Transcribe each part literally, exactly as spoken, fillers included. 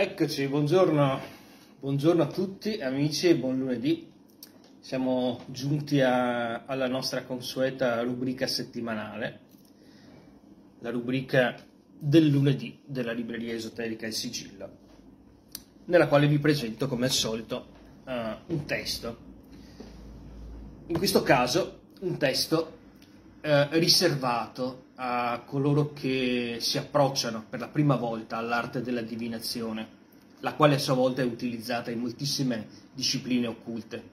Eccoci, buongiorno, buongiorno a tutti amici e buon lunedì. Siamo giunti a, alla nostra consueta rubrica settimanale, la rubrica del lunedì della libreria esoterica Il Sigillo, nella quale vi presento come al solito uh, un testo. In questo caso un testo uh, riservato a coloro che si approcciano per la prima volta all'arte della divinazione, la quale a sua volta è utilizzata in moltissime discipline occulte.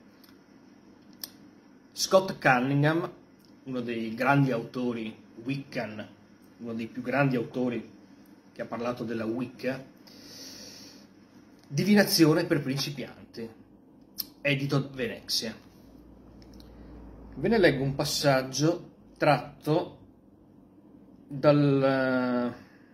Scott Cunningham, uno dei grandi autori Wiccan, uno dei più grandi autori che ha parlato della Wicca, Divinazione per principianti, edito Venexia. Ve ne leggo un passaggio tratto dal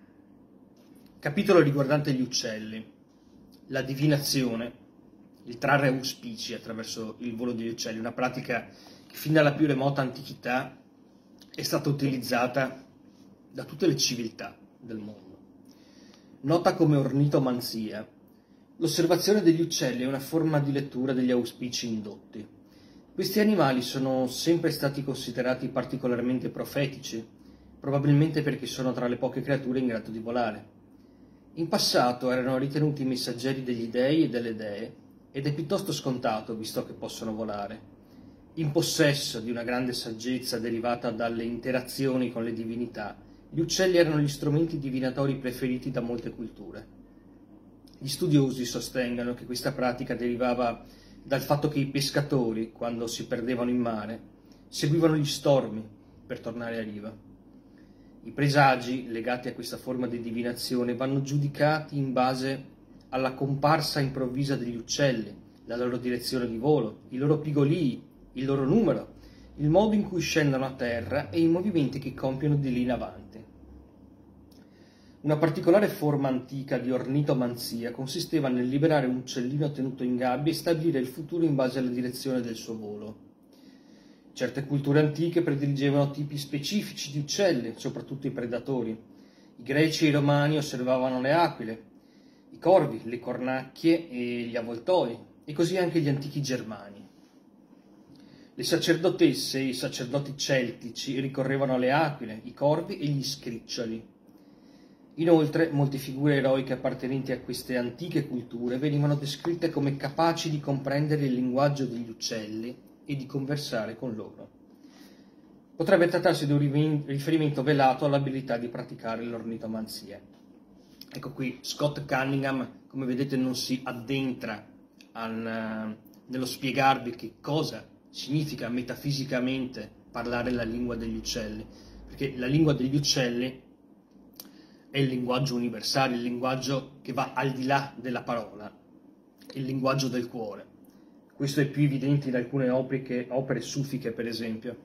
capitolo riguardante gli uccelli, la divinazione, il trarre auspici attraverso il volo degli uccelli, una pratica che fin dalla più remota antichità è stata utilizzata da tutte le civiltà del mondo. Nota come ornitomanzia, l'osservazione degli uccelli è una forma di lettura degli auspici indotti. Questi animali sono sempre stati considerati particolarmente profetici, probabilmente perché sono tra le poche creature in grado di volare. In passato erano ritenuti messaggeri degli dei e delle dee, ed è piuttosto scontato, visto che possono volare. In possesso di una grande saggezza derivata dalle interazioni con le divinità, gli uccelli erano gli strumenti divinatori preferiti da molte culture. Gli studiosi sostengono che questa pratica derivava dal fatto che i pescatori, quando si perdevano in mare, seguivano gli stormi per tornare a riva. I presagi legati a questa forma di divinazione vanno giudicati in base alla comparsa improvvisa degli uccelli, la loro direzione di volo, i loro pigolii, il loro numero, il modo in cui scendono a terra e i movimenti che compiono di lì in avanti. Una particolare forma antica di ornitomanzia consisteva nel liberare un uccellino tenuto in gabbia e stabilire il futuro in base alla direzione del suo volo. Certe culture antiche prediligevano tipi specifici di uccelli, soprattutto i predatori. I greci e i romani osservavano le aquile, i corvi, le cornacchie e gli avvoltoi, e così anche gli antichi germani. Le sacerdotesse e i sacerdoti celtici ricorrevano alle aquile, i corvi e gli scriccioli. Inoltre, molte figure eroiche appartenenti a queste antiche culture venivano descritte come capaci di comprendere il linguaggio degli uccelli e di conversare con loro. Potrebbe trattarsi di un riferimento velato all'abilità di praticare l'ornitomanzia. Ecco qui, Scott Cunningham, come vedete, non si addentra al, nello spiegarvi che cosa significa metafisicamente parlare la lingua degli uccelli, perché la lingua degli uccelli è il linguaggio universale, il linguaggio che va al di là della parola, il linguaggio del cuore. Questo è più evidente in alcune opere, opere sufiche, per esempio.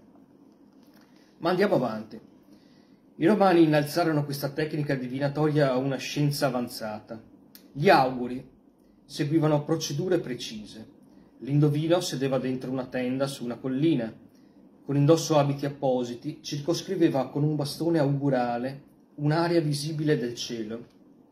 Ma andiamo avanti. I romani innalzarono questa tecnica divinatoria a una scienza avanzata. Gli auguri seguivano procedure precise. L'indovino sedeva dentro una tenda su una collina. Con indosso abiti appositi, circoscriveva con un bastone augurale un'area visibile del cielo,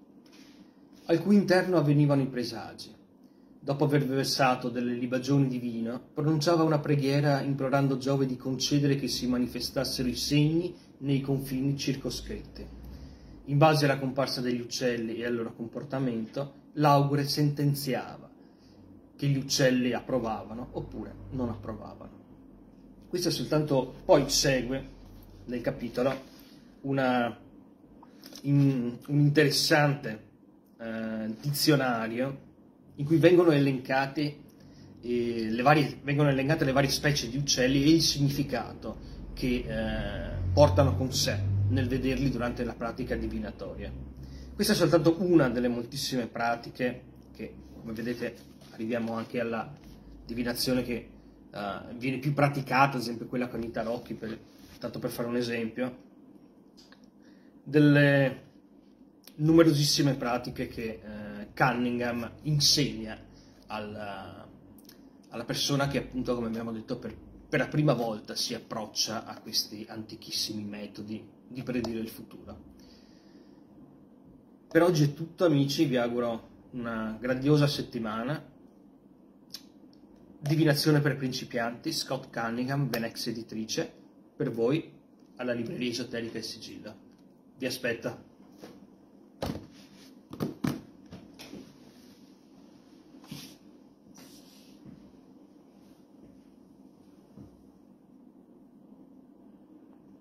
al cui interno avvenivano i presagi. Dopo aver versato delle libagioni di vino, pronunciava una preghiera implorando Giove di concedere che si manifestassero i segni nei confini circoscritti. In base alla comparsa degli uccelli e al loro comportamento, l'augure sentenziava che gli uccelli approvavano oppure non approvavano. Questo è soltanto, poi segue nel capitolo una, in, un interessante eh, dizionario in cui vengono elencate, eh, le varie, vengono elencate le varie specie di uccelli e il significato che eh, portano con sé nel vederli durante la pratica divinatoria. Questa è soltanto una delle moltissime pratiche che, come vedete, arriviamo anche alla divinazione che eh, viene più praticata, ad esempio quella con i tarocchi, per, tanto per fare un esempio, delle numerosissime pratiche che eh, Cunningham insegna alla, alla persona che, appunto, come abbiamo detto, per, per la prima volta si approccia a questi antichissimi metodi di predire il futuro. Per oggi è tutto, amici, vi auguro una grandiosa settimana. Divinazione per principianti, Scott Cunningham, Venex editrice, per voi alla libreria esoterica Il Sigillo. Vi aspetta.